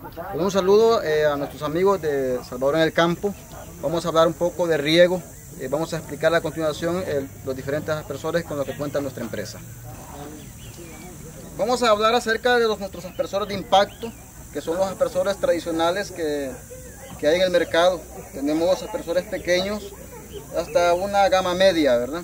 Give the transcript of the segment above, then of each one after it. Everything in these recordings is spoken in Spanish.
Pues un saludo a nuestros amigos de Salvador en el Campo. Vamos a hablar un poco de riego. Vamos a explicar a continuación los diferentes aspersores con los que cuenta nuestra empresa. Vamos a hablar acerca de nuestros aspersores de impacto, que son los aspersores tradicionales que hay en el mercado. Tenemos aspersores pequeños hasta una gama media, ¿verdad?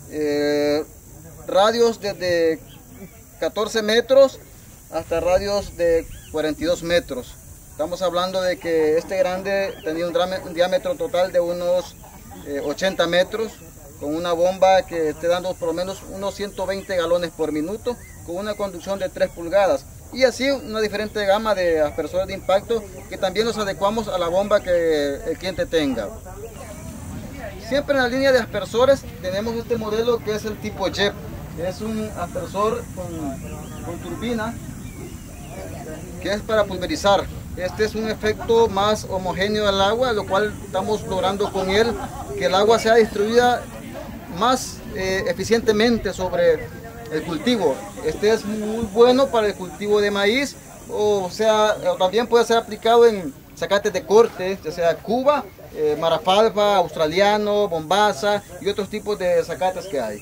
Radios desde 14 metros hasta radios de 42 metros. Estamos hablando de que este grande tenía un diámetro total de unos 80 metros, con una bomba que esté dando por lo menos unos 120 galones por minuto, con una conducción de 3 pulgadas. Y así una diferente gama de aspersores de impacto que también los adecuamos a la bomba que el cliente tenga. Siempre en la línea de aspersores tenemos este modelo que es el tipo JEP. Es un aspersor con turbina que es para pulverizar. Este es un efecto más homogéneo al agua, lo cual estamos logrando con él que el agua sea distribuida más eficientemente sobre el cultivo. Este es muy bueno para el cultivo de maíz, o también puede ser aplicado en zacates de corte, ya sea Cuba, marafalfa, australiano, bombaza y otros tipos de zacates que hay.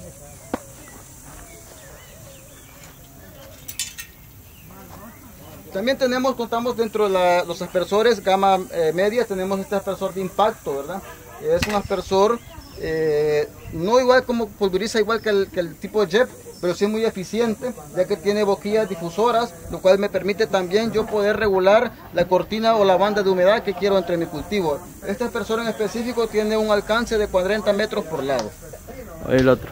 También contamos dentro de los aspersores gama media, tenemos este aspersor de impacto, ¿verdad? Es un aspersor no igual como pulveriza igual que el tipo JEP, pero sí muy eficiente, ya que tiene boquillas difusoras, lo cual me permite también yo poder regular la cortina o la banda de humedad que quiero entre mi cultivo. Este aspersor en específico tiene un alcance de 40 metros por lado. El otro.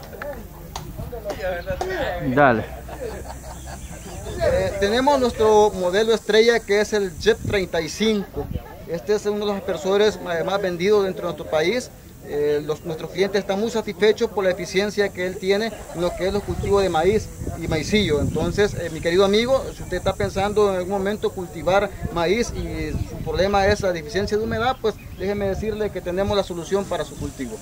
Dale. Tenemos nuestro modelo estrella que es el JEP 35. Este es uno de los aspersores más vendidos dentro de nuestro país. Nuestros clientes están muy satisfechos por la eficiencia que él tiene en lo que es los cultivos de maíz y maicillo. Entonces, mi querido amigo, si usted está pensando en algún momento cultivar maíz y su problema es la deficiencia de humedad, pues déjeme decirle que tenemos la solución para su cultivo.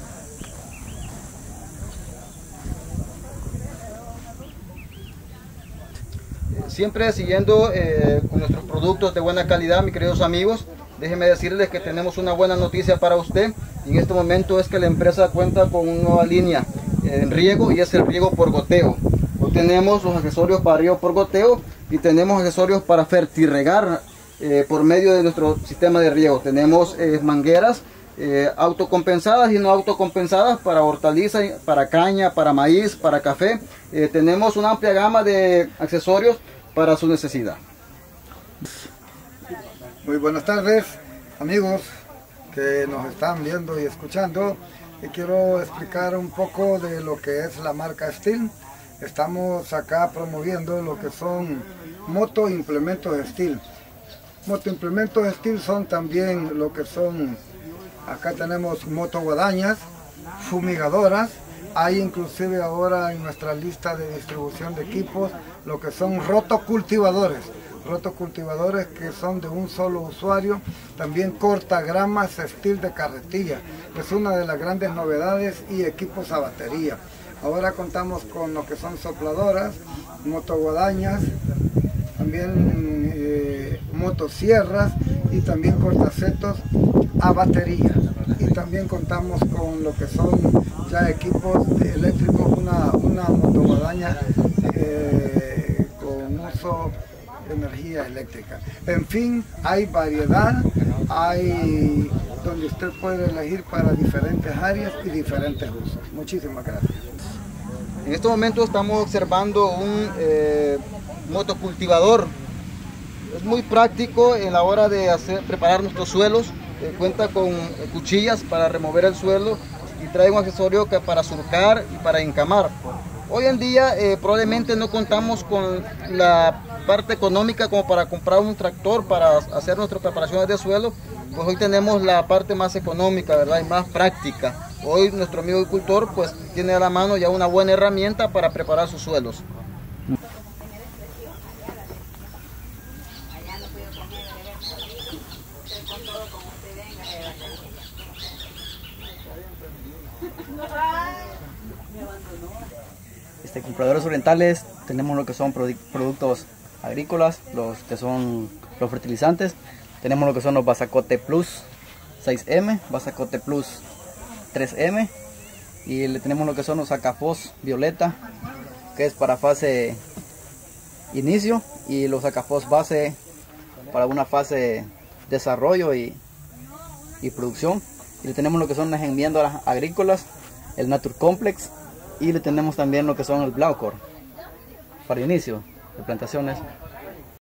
Siempre siguiendo con nuestros productos de buena calidad, mis queridos amigos, déjenme decirles que tenemos una buena noticia para usted. En este momento es que la empresa cuenta con una nueva línea en riego y es el riego por goteo. Hoy tenemos los accesorios para riego por goteo y tenemos accesorios para fertirregar por medio de nuestro sistema de riego. Tenemos mangueras autocompensadas y no autocompensadas para hortalizas, para caña, para maíz, para café. Tenemos una amplia gama de accesorios para su necesidad. Muy buenas tardes, amigos que nos están viendo y escuchando. Quiero explicar un poco de lo que es la marca Stihl. Estamos acá promoviendo lo que son motoimplementos Stihl. Motoimplementos Stihl son también lo que son, acá tenemos motoguadañas, fumigadoras. Hay inclusive ahora en nuestra lista de distribución de equipos lo que son rotocultivadores. Rotocultivadores que son de un solo usuario, también cortagramas Stihl de carretilla. Es una de las grandes novedades y equipos a batería. Ahora contamos con lo que son sopladoras, motoguadañas, también motosierras y también cortacetos a batería. Y también contamos con lo que son ya equipos eléctricos, una motoguadaña con uso de energía eléctrica. En fin, hay variedad, hay donde usted puede elegir para diferentes áreas y diferentes usos. Muchísimas gracias. En este momento estamos observando un motocultivador. Es muy práctico en la hora de preparar nuestros suelos. Cuenta con cuchillas para remover el suelo y trae un accesorio para surcar y para encamar. Hoy en día probablemente no contamos con la parte económica como para comprar un tractor para hacer nuestras preparaciones de suelo, pues hoy tenemos la parte más económica, ¿verdad? Y más práctica. Hoy nuestro amigo agricultor pues tiene a la mano ya una buena herramienta para preparar sus suelos. Compradores orientales tenemos lo que son productos agrícolas, los que son los fertilizantes. Tenemos lo que son los Basacote Plus 6M, Basacote Plus 3M, y le tenemos lo que son los Acafos Violeta, que es para fase inicio, y los Acafos base para una fase desarrollo y producción. Y le tenemos lo que son las enmiendas agrícolas, el Nature Complex, y le tenemos también lo que son el Blaucor para inicio de plantaciones.